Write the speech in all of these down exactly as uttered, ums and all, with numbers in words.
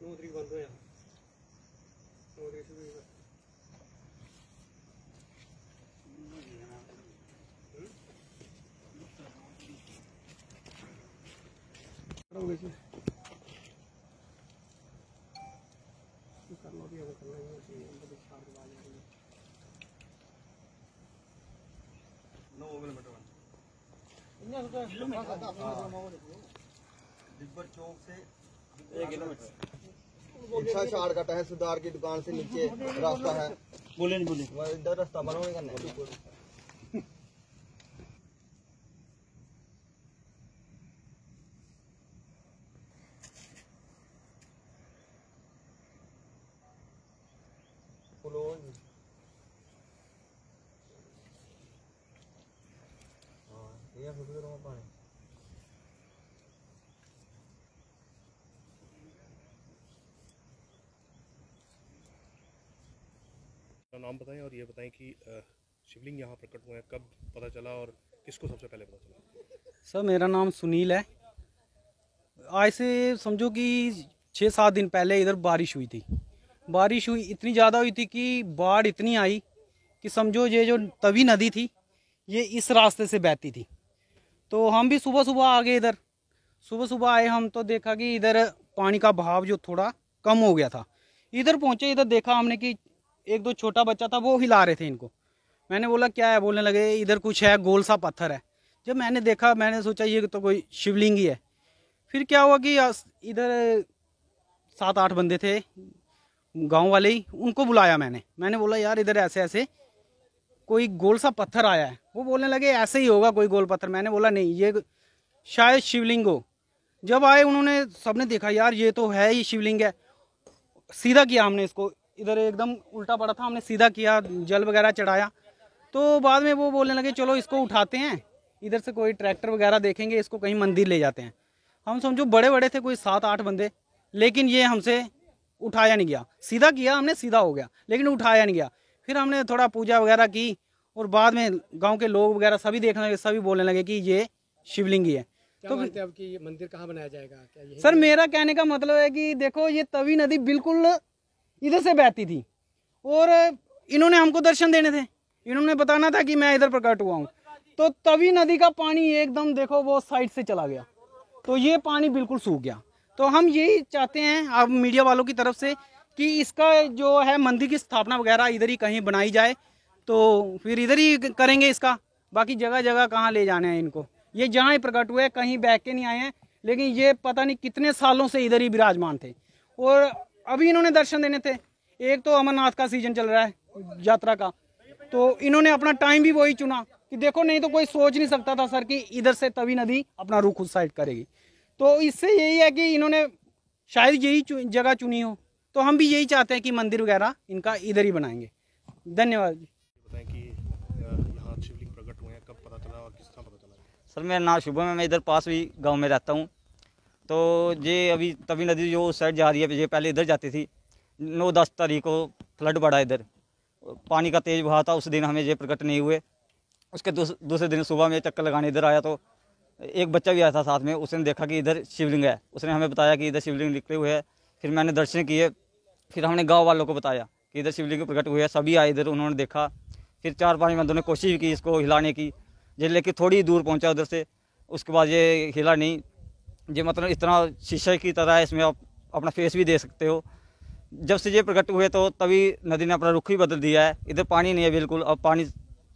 नौ तरीक बंद होया नौ तरीक शुरू हो गई करना भी हमें करना ही चाहिए बड़ी चार बार नौ किलोमीटर दिब्बर चौक से एक किलोमीटर अच्छा शॉर्टकट है। सुधार की दुकान से नीचे रास्ता है। बोले नहीं बोले इधर रास्ता बनोगे करना ये पानी नाम बताएं और ये बताएं कि शिवलिंग यहाँ प्रकट हुए हैं, कब पता चला और किसको सबसे पहले पता चला? सर मेरा नाम सुनील है। आज से समझो कि छः सात दिन पहले इधर बारिश हुई थी। बारिश हुई इतनी ज़्यादा हुई थी कि बाढ़ इतनी आई कि समझो ये जो तवी नदी थी ये इस रास्ते से बहती थी। तो हम भी सुबह सुबह आ गए इधर। सुबह सुबह आए हम तो देखा कि इधर पानी का बहाव जो थोड़ा कम हो गया था। इधर पहुँचे, इधर देखा हमने कि एक दो छोटा बच्चा था वो हिला रहे थे इनको। मैंने बोला क्या है, बोलने लगे इधर कुछ है, गोल सा पत्थर है। जब मैंने देखा मैंने सोचा ये तो कोई शिवलिंग ही है। फिर क्या हुआ कि इधर सात आठ बंदे थे गांव वाले ही, उनको बुलाया मैंने। मैंने बोला यार इधर ऐसे ऐसे कोई गोल सा पत्थर आया है। वो बोलने लगे ऐसे ही होगा कोई गोल पत्थर। मैंने बोला नहीं ये शायद शिवलिंग हो। जब आए उन्होंने सबने देखा यार ये तो है ही शिवलिंग है। सीधा किया हमने इसको, इधर एकदम उल्टा पड़ा था, हमने सीधा किया, जल वगैरह चढ़ाया। तो बाद में वो बोलने लगे चलो इसको उठाते हैं, इधर से कोई ट्रैक्टर वगैरह देखेंगे, इसको कहीं मंदिर ले जाते हैं। हम समझो बड़े बड़े थे कोई सात आठ बंदे, लेकिन ये हमसे उठाया नहीं गया। सीधा किया हमने, सीधा हो गया, लेकिन उठाया नहीं गया। फिर हमने थोड़ा पूजा वगैरह की और बाद में गांव के लोग वगैरह सभी देखने लगे, सभी बोलने लगे कि ये शिवलिंग ही है। तो अब कि ये मंदिर कहाँ बनाया जाएगा? क्या सर मेरा कहने का मतलब है कि देखो ये तवी नदी बिल्कुल इधर से बहती थी और इन्होंने हमको दर्शन देने थे, इन्होंने बताना था कि मैं इधर प्रकट हुआ हूँ। तो तवी नदी का पानी एकदम देखो वो साइड से चला गया, तो ये पानी बिल्कुल सूख गया। तो हम यही चाहते हैं अब मीडिया वालों की तरफ से कि इसका जो है मंदिर की स्थापना वगैरह इधर ही कहीं बनाई जाए, तो फिर इधर ही करेंगे इसका। बाकी जगह जगह कहाँ ले जाने हैं इनको, ये जहाँ ही प्रकट हुए कहीं बह के नहीं आए हैं, लेकिन ये पता नहीं कितने सालों से इधर ही विराजमान थे और अभी इन्होंने दर्शन देने थे। एक तो अमरनाथ का सीजन चल रहा है यात्रा का, तो इन्होंने अपना टाइम भी वही चुना कि देखो नहीं तो कोई सोच नहीं सकता था सर कि इधर से तवी नदी अपना रुख उस साइड करेगी। तो इससे यही है कि इन्होंने शायद यही चु, जगह चुनी हो। तो हम भी यही चाहते हैं कि मंदिर वगैरह इनका इधर ही बनाएंगे। धन्यवाद जी। बताएं कि यहाँ शिवलिंग प्रकट हुए हैं, कब पता चला और किस तरह पता चला? सर मेरा नाम शुभम है, मैं इधर पास भी गांव में रहता हूँ। तो ये अभी तवी नदी जो उस साइड जा रही है, ये पहले इधर जाती थी। नौ दस तारीख को फ्लड बढ़ा इधर, पानी का तेज बहाव था। उस दिन हमें ये प्रकट नहीं हुए। उसके दूसरे दिन सुबह में चक्कर लगाने इधर आया तो एक बच्चा भी आया था साथ में, उसने देखा कि इधर शिवलिंग है। उसने हमें बताया कि इधर शिवलिंग निकले हुए है। फिर मैंने दर्शन किए, फिर हमने गाँव वालों को बताया कि इधर शिवलिंग प्रकट हुए है। सभी आए इधर, उन्होंने देखा। फिर चार पाँच बंदों ने कोशिश की इसको हिलाने की, ये लेकिन थोड़ी दूर पहुँचा उधर से। उसके बाद ये हिला नहीं। ये मतलब इतना शीशे की तरह है, इसमें आप अपना फेस भी दे सकते हो। जब से ये प्रकट हुए तो तभी नदी ने अपना रुख ही बदल दिया है। इधर पानी नहीं है बिल्कुल, अब पानी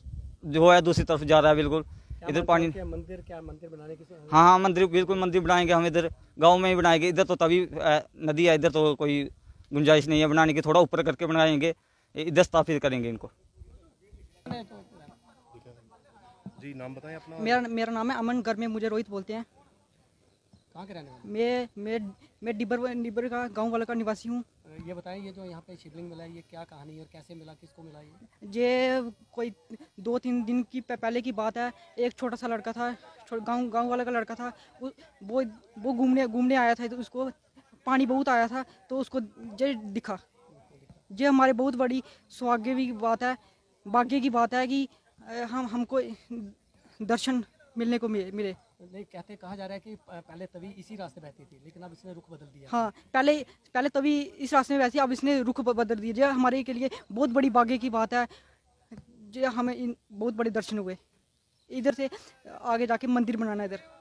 जो है दूसरी तरफ जा रहा है बिल्कुल। इधर पानी क्या मंदिर क्या मंदिर बनाने की? हाँ हाँ मंदिर बिल्कुल मंदिर बनाएंगे हम, इधर गांव में ही बनाएंगे। इधर तो तभी नदी है, इधर तो कोई गुंजाइश नहीं है बनाने की। थोड़ा ऊपर करके बनाएंगे, इधर स्थापित करेंगे इनको। जी नाम बताएं अपना। मेरा मेरा नाम है अमन, घर में मुझे रोहित बोलते हैं। कहाँ के रहने वाले? मैं मैं मैं डिब्बर डिब्बर का गांव वाला का निवासी हूँ। ये बताएं ये जो यहाँ पे शिवलिंग मिला है ये क्या कहानी है और कैसे मिला, किसको मिला? ये ये कोई दो तीन दिन की पहले की बात है। एक छोटा सा लड़का था, गांव गांव वाला का लड़का था। वो वो घूमने घूमने आया था, तो उसको पानी बहुत आया था तो उसको ये दिखा। ये हमारे बहुत बड़ी सौभाग्य की बात है, भाग्य की बात है कि हम हमको दर्शन मिलने को मिले। नहीं कहते कहा जा रहा है कि पहले तभी इसी रास्ते बहती थी लेकिन अब इसने रुख बदल दिया। हाँ, पहले पहले तभी इस रास्ते में बहती, अब इसने रुख ब- बदल दिया। जो हमारे के लिए बहुत बड़ी भाग्य की बात है, जो हमें इन बहुत बड़े दर्शन हुए। इधर से आगे जाके मंदिर बनाना है इधर।